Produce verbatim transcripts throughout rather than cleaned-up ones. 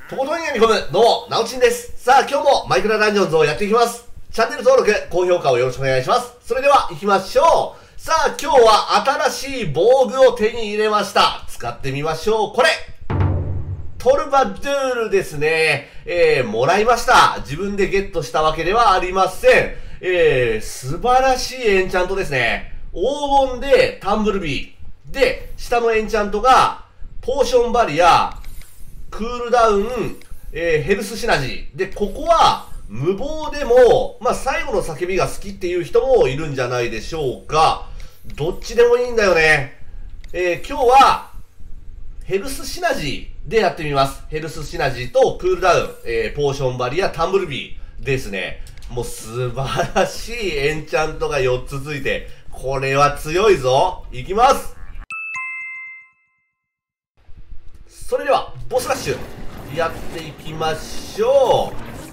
とことんやみ込む、どうも、なおちんです。さあ、今日もマイクラダンジョンズをやっていきます。チャンネル登録、高評価をよろしくお願いします。それでは、行きましょう。さあ、今日は新しい防具を手に入れました。使ってみましょう。これトルバドゥールですね。えー、もらいました。自分でゲットしたわけではありません。えー、素晴らしいエンチャントですね。黄金でタンブルビー。で、下のエンチャントが、ポーションバリア、クールダウン、えー、ヘルスシナジー。で、ここは、無謀でも、まあ、最後の叫びが好きっていう人もいるんじゃないでしょうか。どっちでもいいんだよね。えー、今日は、ヘルスシナジーでやってみます。ヘルスシナジーとクールダウン、えー、ポーションバリア、タンブルビーですね。もう素晴らしいエンチャントがよっつついて、これは強いぞ。いきます。それでは、ボスラッシュ、やっていきましょ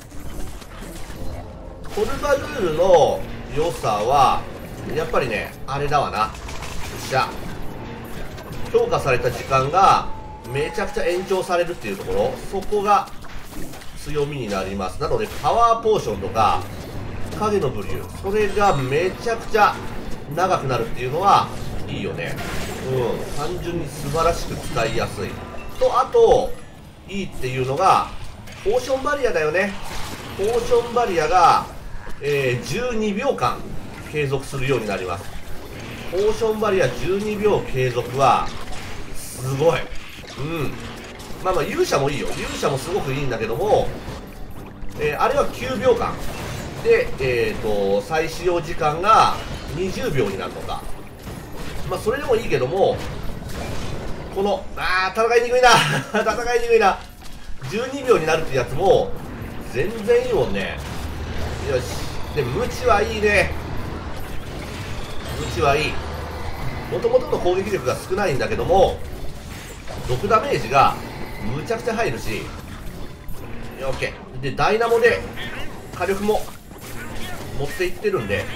う。トルバドゥールの良さは、やっぱりね、あれだわな。よっしゃ。強化された時間が、めちゃくちゃ延長されるっていうところ、そこが強みになります。なので、パワーポーションとか、影のブリュー、それがめちゃくちゃ長くなるっていうのは、いいよね。うん。単純に素晴らしく使いやすい。と、あと、いいっていうのが、ポーションバリアだよね。ポーションバリアが、えー、じゅうにびょうかん継続するようになります。ポーションバリアじゅうにびょう継続は、すごい。うん。まあまあ、勇者もいいよ。勇者もすごくいいんだけども、えー、あれはきゅうびょうかん。で、えっと、再使用時間がにじゅうびょうになるのか。まあ、それでもいいけども、この、あー、戦いにくいな。戦いにくいな。じゅうにびょうになるってやつも、全然いいもんね。よし。で、無知はいいね。無知はいい。もともとの攻撃力が少ないんだけども、毒ダメージがむちゃくちゃ入るし、オッケー。で、ダイナモで火力も持っていってるんで、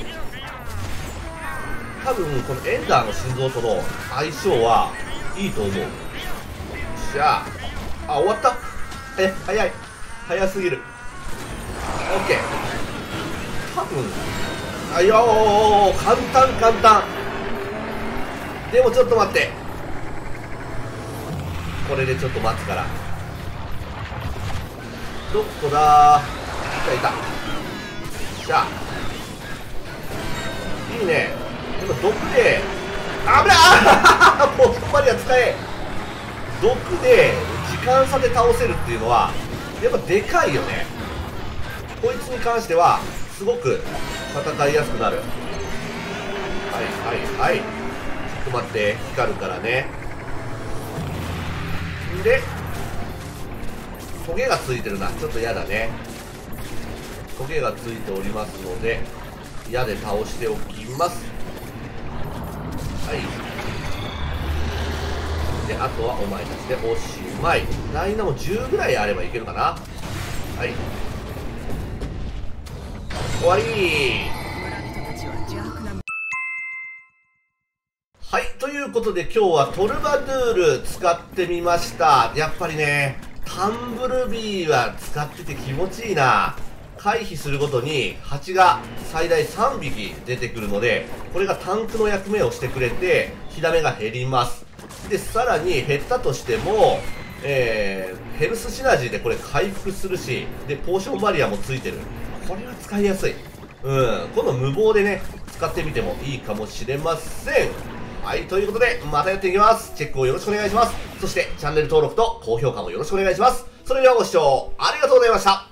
多分、このエンダーの心臓との相性はいいと思う。よっしゃあ。あ、終わった。え、早い。早すぎる。オッケー。多分、あ、いやー、簡単簡単。でもちょっと待って。これでちょっと待つから。どこだー。いたいた。よっしゃ。いいね。今、毒で、あぶなあポーションバリア使え。毒で時間差で倒せるっていうのはやっぱでかいよね。こいつに関してはすごく戦いやすくなる。はいはいはい。ちょっと待って、光るからね。んでトゲがついてるな。ちょっと嫌だね。トゲがついておりますので矢で倒しておきます。はい。で、あとはお前たちでおしまい。ダイナもじゅうぐらいあればいけるかな。はい。終わりー。はい。ということで今日はトルバドゥール使ってみました。やっぱりね、タンブルビーは使ってて気持ちいいな。回避するごとに蜂が最大さんびき出てくるので、これがタンクの役目をしてくれて、火ダメが減ります。で、さらに減ったとしても、えー、ヘルスシナジーでこれ回復するし、で、ポーションバリアもついてる。これは使いやすい。うん。今度無謀でね、使ってみてもいいかもしれません。はい、ということで、またやっていきます。チェックをよろしくお願いします。そして、チャンネル登録と高評価もよろしくお願いします。それではご視聴ありがとうございました。